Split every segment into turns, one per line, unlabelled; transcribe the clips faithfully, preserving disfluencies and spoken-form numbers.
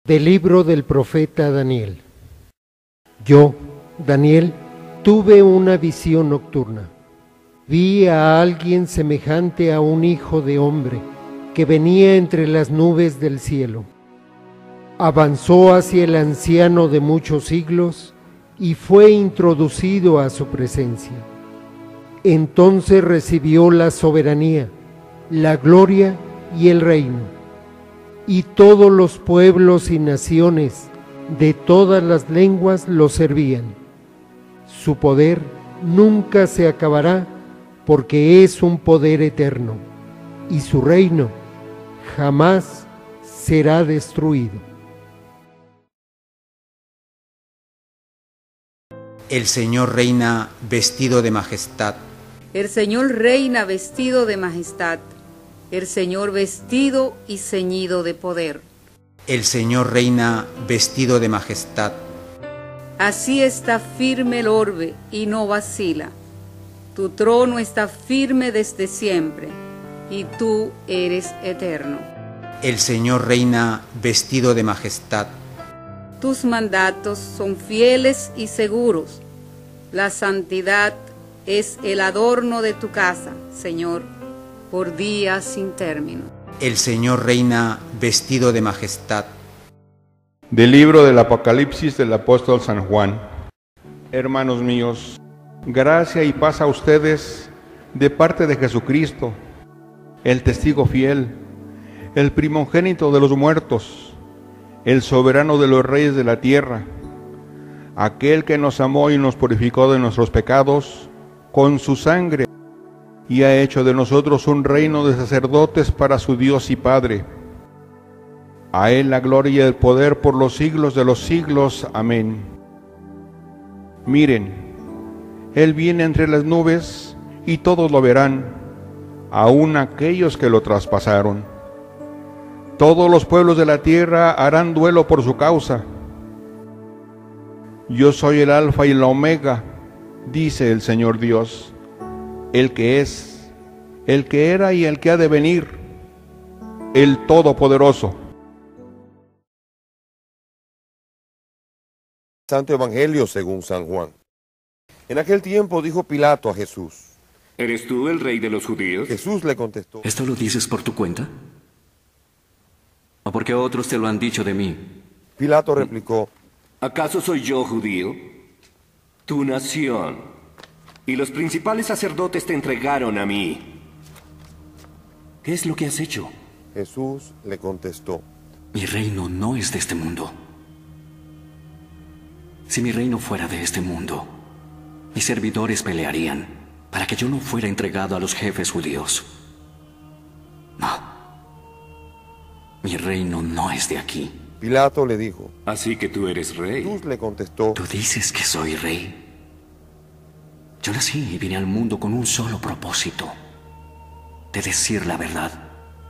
Del libro del profeta Daniel. Yo, Daniel, tuve una visión nocturna. Vi a alguien semejante a un hijo de hombre que venía entre las nubes del cielo. Avanzó hacia el anciano de muchos siglos y fue introducido a su presencia. Entonces recibió la soberanía, la gloria y el reino. Y todos los pueblos y naciones de todas las lenguas lo servían. Su poder nunca se acabará porque es un poder eterno, y su reino jamás será destruido.
El Señor reina vestido de majestad.
El Señor reina vestido de majestad. El Señor vestido y ceñido de poder.
El Señor reina vestido de majestad.
Así está firme el orbe y no vacila. Tu trono está firme desde siempre, y tú eres eterno.
El Señor reina vestido de majestad.
Tus mandatos son fieles y seguros. La santidad es el adorno de tu casa, Señor, por días sin término.
El Señor reina vestido de majestad.
Del libro del Apocalipsis del apóstol San Juan. Hermanos míos, gracia y paz a ustedes de parte de Jesucristo, el testigo fiel, el primogénito de los muertos, el soberano de los reyes de la tierra, aquel que nos amó y nos purificó de nuestros pecados con su sangre, y ha hecho de nosotros un reino de sacerdotes para su Dios y Padre. A Él la gloria y el poder por los siglos de los siglos. Amén. Miren, Él viene entre las nubes y todos lo verán, aun aquellos que lo traspasaron. Todos los pueblos de la tierra harán duelo por su causa. Yo soy el Alfa y la Omega, dice el Señor Dios, el que es, el que era y el que ha de venir, el Todopoderoso.
Santo Evangelio según San Juan. En aquel tiempo dijo Pilato a Jesús:
¿Eres tú el rey de los judíos?
Jesús le contestó:
¿Esto lo dices por tu cuenta? ¿O porque otros te lo han dicho de mí?
Pilato replicó:
¿Acaso soy yo judío? Tu nación y los principales sacerdotes te entregaron a mí. ¿Qué es lo que has hecho?
Jesús le contestó:
Mi reino no es de este mundo. Si mi reino fuera de este mundo, mis servidores pelearían para que yo no fuera entregado a los jefes judíos. No. Mi reino no es de aquí.
Pilato le dijo:
Así que tú eres rey.
Jesús le contestó:
¿Tú dices que soy rey? Yo nací y vine al mundo con un solo propósito: de decir la verdad.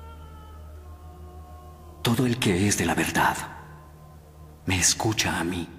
Todo el que es de la verdad me escucha a mí.